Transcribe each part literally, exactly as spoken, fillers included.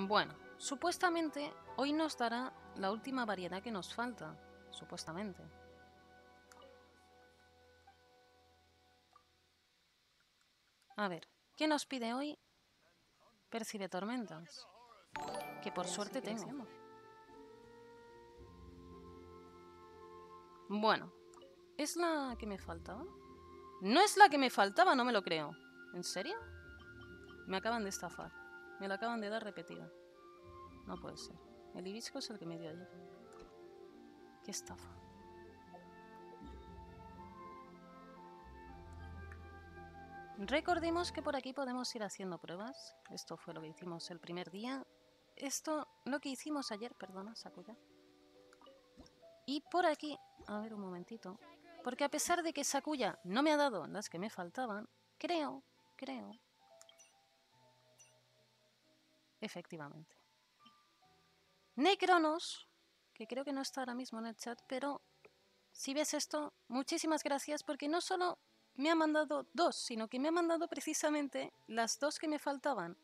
Bueno, supuestamente hoy nos dará la última variedad que nos falta. Supuestamente. A ver, ¿qué nos pide hoy? Percibe tormentas. Que por suerte tengo. Bueno, ¿es la que me faltaba? No es la que me faltaba, no me lo creo. ¿En serio? Me acaban de estafar. Me la acaban de dar repetida. No puede ser. El hibisco es el que me dio ayer. Qué estafa. Recordemos que por aquí podemos ir haciendo pruebas. Esto fue lo que hicimos el primer día. Esto, lo que hicimos ayer, perdona, Sakuya. Y por aquí, a ver un momentito. Porque a pesar de que Sakuya no me ha dado las que me faltaban, creo, creo... Efectivamente. Necronos, que creo que no está ahora mismo en el chat, pero si ves esto, muchísimas gracias porque no solo me ha mandado dos, sino que me ha mandado precisamente las dos que me faltaban.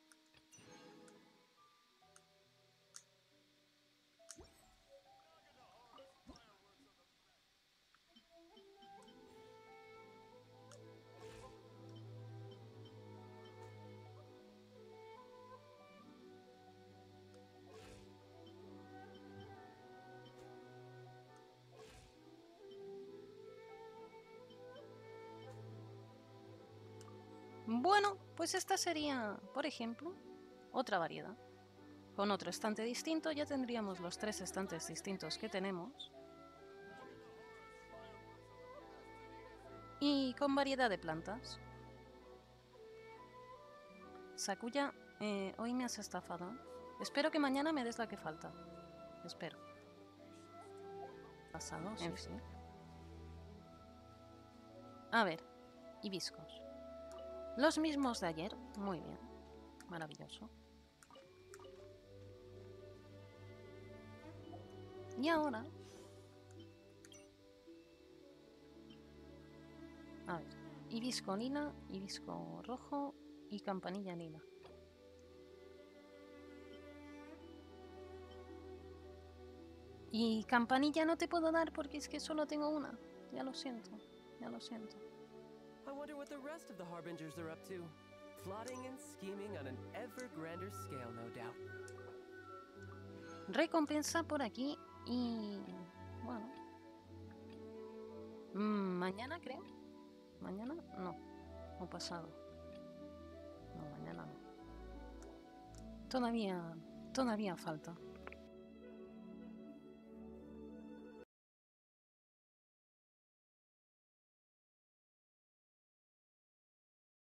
Bueno, pues esta sería, por ejemplo, otra variedad. Con otro estante distinto ya tendríamos los tres estantes distintos que tenemos. Y con variedad de plantas. Sakuya, eh, hoy me has estafado. Espero que mañana me des la que falta. Espero. Pasado, sí, en fin. A ver, hibiscos. Los mismos de ayer. Muy bien. Maravilloso. Y ahora... A ver. Hibisco lila, hibisco rojo y campanilla lila. Y campanilla no te puedo dar porque es que solo tengo una. Ya lo siento. Ya lo siento. I wonder what the rest of the Harbingers are up to. Plotting and scheming on an ever grander scale, no doubt. Recompensa por aquí y... bueno... Mm, mañana creo. ¿Mañana? No. O pasado. No, mañana no. Todavía... Todavía falta.